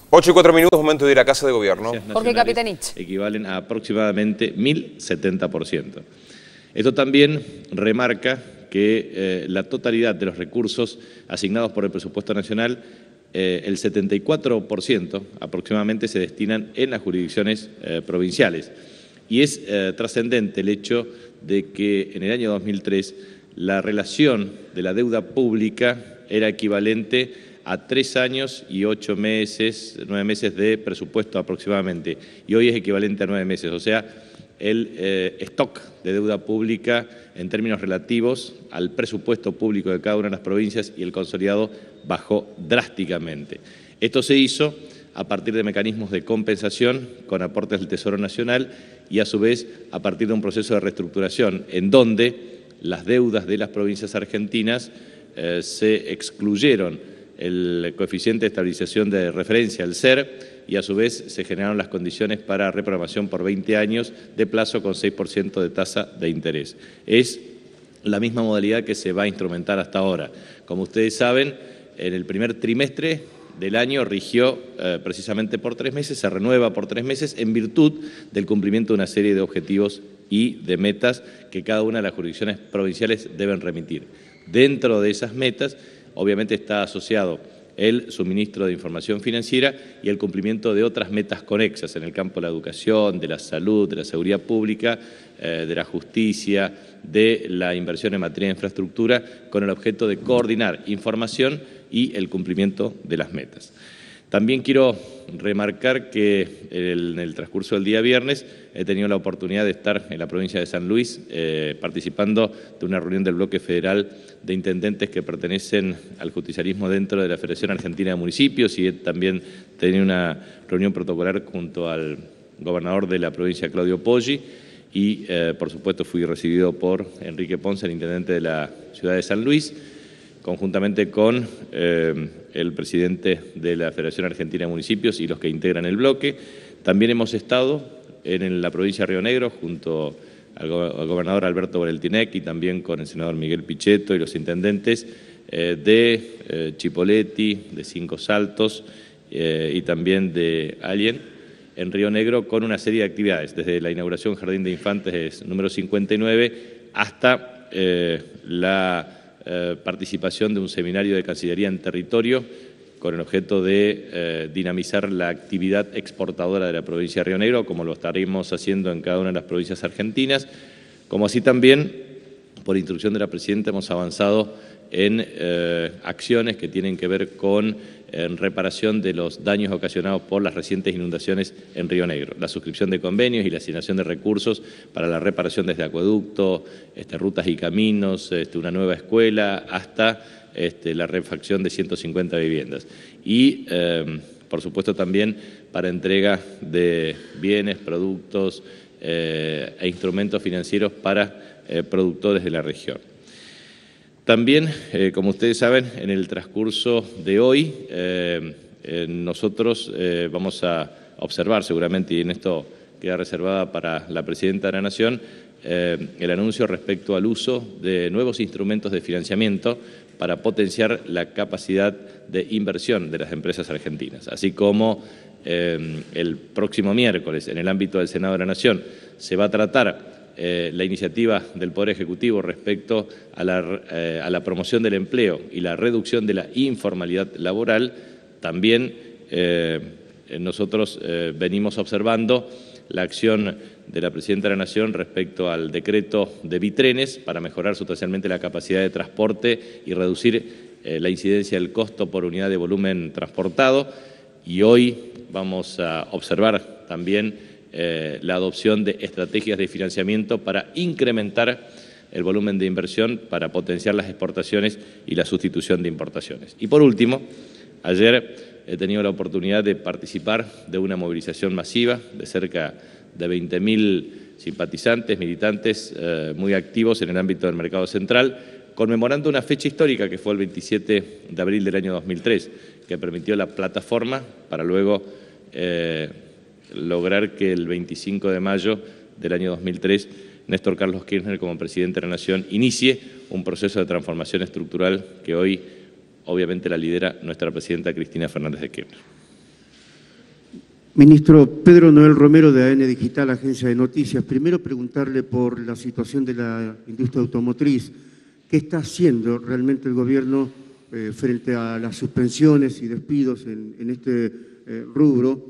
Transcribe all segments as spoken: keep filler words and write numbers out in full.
ocho y cuatro minutos, momento de ir a Casa de Gobierno. Jorge Capitanich. Equivalen a aproximadamente mil setenta por ciento. Esto también remarca que eh, la totalidad de los recursos asignados por el presupuesto nacional, eh, el setenta y cuatro por ciento aproximadamente se destinan en las jurisdicciones eh, provinciales. Y es eh, trascendente el hecho de que en el año dos mil tres la relación de la deuda pública era equivalente a tres años y ocho meses, nueve meses de presupuesto aproximadamente, y hoy es equivalente a nueve meses, o sea, el eh, stock de deuda pública en términos relativos al presupuesto público de cada una de las provincias y el consolidado bajó drásticamente. Esto se hizo a partir de mecanismos de compensación con aportes del Tesoro Nacional y a su vez a partir de un proceso de reestructuración en donde las deudas de las provincias argentinas eh, se excluyeron el coeficiente de estabilización de referencia, el C E R, y a su vez se generaron las condiciones para reprogramación por veinte años de plazo con seis por ciento de tasa de interés. Es la misma modalidad que se va a instrumentar hasta ahora. Como ustedes saben, en el primer trimestre del año rigió eh, precisamente por tres meses, se renueva por tres meses en virtud del cumplimiento de una serie de objetivos y de metas que cada una de las jurisdicciones provinciales deben remitir. Dentro de esas metas, obviamente está asociado el suministro de información financiera y el cumplimiento de otras metas conexas en el campo de la educación, de la salud, de la seguridad pública, eh, de la justicia, de la inversión en materia de infraestructura, con el objeto de coordinar información y el cumplimiento de las metas. También quiero remarcar que en el transcurso del día viernes he tenido la oportunidad de estar en la provincia de San Luis eh, participando de una reunión del bloque federal de intendentes que pertenecen al justicialismo dentro de la Federación Argentina de Municipios, y he también tenido una reunión protocolar junto al gobernador de la provincia, Claudio Poggi, y eh, por supuesto fui recibido por Enrique Ponce, el intendente de la ciudad de San Luis, conjuntamente con eh, el presidente de la Federación Argentina de Municipios y los que integran el bloque. También hemos estado en la provincia de Río Negro junto al, go al gobernador Alberto Boreltinec y también con el senador Miguel Pichetto y los intendentes eh, de eh, Chipoleti, de Cinco Saltos eh, y también de Alien, en Río Negro, con una serie de actividades, desde la inauguración Jardín de Infantes número cincuenta y nueve hasta eh, la Eh, participación de un seminario de Cancillería en territorio con el objeto de eh, dinamizar la actividad exportadora de la provincia de Río Negro, como lo estaremos haciendo en cada una de las provincias argentinas, como así también, por instrucción de la Presidenta, hemos avanzado en eh, acciones que tienen que ver con en reparación de los daños ocasionados por las recientes inundaciones en Río Negro, la suscripción de convenios y la asignación de recursos para la reparación desde acueducto, este, rutas y caminos, este, una nueva escuela, hasta este, la refacción de ciento cincuenta viviendas. Y, eh, por supuesto, también para entrega de bienes, productos eh, e instrumentos financieros para eh, productores de la región. También, eh, como ustedes saben, en el transcurso de hoy eh, eh, nosotros eh, vamos a observar seguramente, y en esto queda reservada para la Presidenta de la Nación, eh, el anuncio respecto al uso de nuevos instrumentos de financiamiento para potenciar la capacidad de inversión de las empresas argentinas, así como eh, el próximo miércoles en el ámbito del Senado de la Nación se va a tratar Eh, la iniciativa del Poder Ejecutivo respecto a la, eh, a la promoción del empleo y la reducción de la informalidad laboral. También eh, nosotros eh, venimos observando la acción de la Presidenta de la Nación respecto al decreto de Bitrenes para mejorar sustancialmente la capacidad de transporte y reducir eh, la incidencia del costo por unidad de volumen transportado. Y hoy vamos a observar también Eh, la adopción de estrategias de financiamiento para incrementar el volumen de inversión, para potenciar las exportaciones y la sustitución de importaciones. Y por último, ayer he tenido la oportunidad de participar de una movilización masiva de cerca de veinte mil simpatizantes, militantes eh, muy activos en el ámbito del mercado central, conmemorando una fecha histórica que fue el veintisiete de abril del año dos mil tres, que permitió la plataforma para luego eh, lograr que el veinticinco de mayo del año dos mil tres Néstor Carlos Kirchner, como presidente de la Nación, inicie un proceso de transformación estructural que hoy obviamente la lidera nuestra presidenta Cristina Fernández de Kirchner. Ministro, Pedro Noel Romero de A N Digital, Agencia de Noticias. Primero preguntarle por la situación de la industria automotriz. ¿Qué está haciendo realmente el gobierno eh, frente a las suspensiones y despidos en, en este eh, rubro?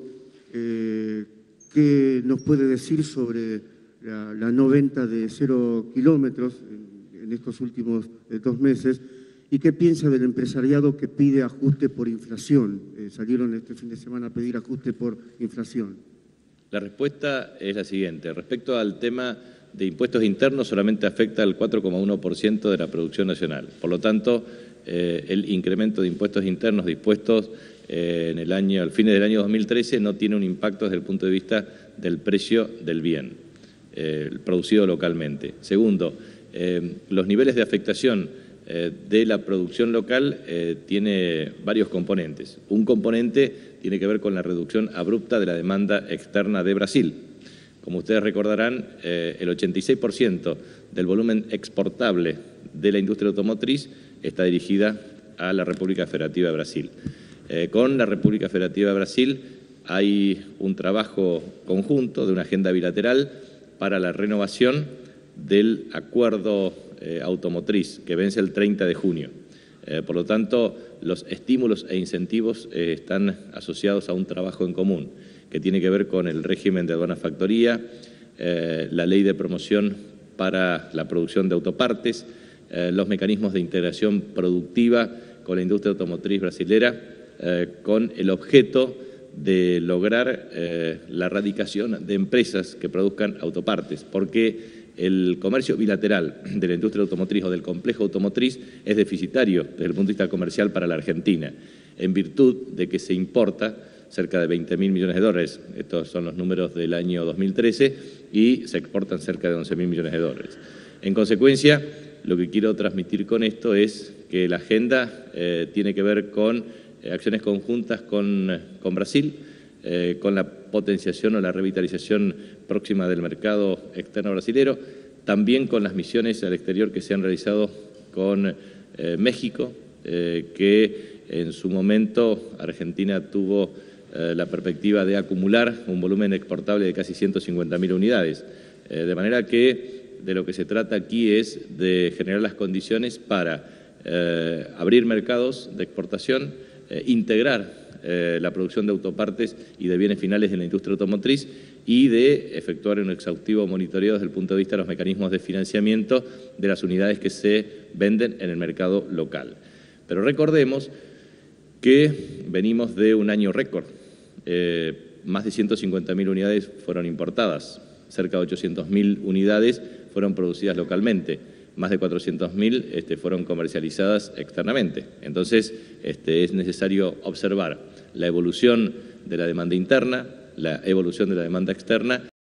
Eh, ¿Qué nos puede decir sobre la, la no venta de cero kilómetros en, en estos últimos eh, dos meses? ¿Y qué piensa del empresariado que pide ajuste por inflación? Eh, salieron este fin de semana a pedir ajuste por inflación. La respuesta es la siguiente. Respecto al tema de impuestos internos, solamente afecta al cuatro coma uno por ciento de la producción nacional. Por lo tanto, eh, el incremento de impuestos internos dispuestos eh, en el año, al fines del año dos mil trece no tiene un impacto desde el punto de vista del precio del bien eh, producido localmente. Segundo, eh, los niveles de afectación de la producción local eh, tiene varios componentes. Un componente tiene que ver con la reducción abrupta de la demanda externa de Brasil. Como ustedes recordarán, eh, el ochenta y seis por ciento del volumen exportable de la industria automotriz está dirigida a la República Federativa de Brasil. Eh, con la República Federativa de Brasil hay un trabajo conjunto de una agenda bilateral para la renovación del acuerdo Eh, automotriz, que vence el treinta de junio. Eh, por lo tanto, los estímulos e incentivos eh, están asociados a un trabajo en común, que tiene que ver con el régimen de aduana factoría, eh, la ley de promoción para la producción de autopartes, eh, los mecanismos de integración productiva con la industria automotriz brasilera, eh, con el objeto de lograr eh, la erradicación de empresas que produzcan autopartes, porque el comercio bilateral de la industria automotriz o del complejo automotriz es deficitario desde el punto de vista comercial para la Argentina, en virtud de que se importa cerca de veinte mil millones de dólares, estos son los números del año dos mil trece, y se exportan cerca de once mil millones de dólares. En consecuencia, lo que quiero transmitir con esto es que la agenda eh, tiene que ver con eh, acciones conjuntas con, con Brasil, Eh, con la potenciación o la revitalización próxima del mercado externo brasilero, también con las misiones al exterior que se han realizado con eh, México, eh, que en su momento Argentina tuvo eh, la perspectiva de acumular un volumen exportable de casi ciento cincuenta mil unidades, eh, de manera que de lo que se trata aquí es de generar las condiciones para eh, abrir mercados de exportación, eh, integrar Eh, la producción de autopartes y de bienes finales en la industria automotriz y de efectuar un exhaustivo monitoreo desde el punto de vista de los mecanismos de financiamiento de las unidades que se venden en el mercado local. Pero recordemos que venimos de un año récord. Eh, más de ciento cincuenta mil unidades fueron importadas, cerca de ochocientas mil unidades fueron producidas localmente. Más de cuatrocientas mil este, fueron comercializadas externamente. Entonces, este, es necesario observar la evolución de la demanda interna, la evolución de la demanda externa